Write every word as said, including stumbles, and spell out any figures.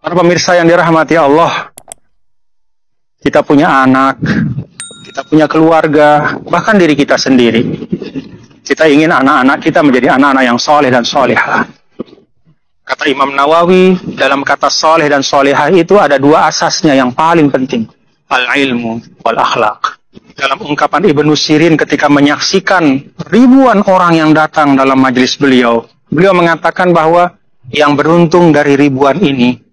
Para pemirsa yang dirahmati Allah, kita punya anak, kita punya keluarga, bahkan diri kita sendiri. Kita ingin anak-anak kita menjadi anak-anak yang soleh dan solehah. Kata Imam Nawawi, dalam kata soleh dan solehah itu ada dua asasnya yang paling penting. Al-ilmu wal-akhlaq. Dalam ungkapan Ibnu Sirin ketika menyaksikan ribuan orang yang datang dalam majelis beliau, beliau mengatakan bahwa yang beruntung dari ribuan ini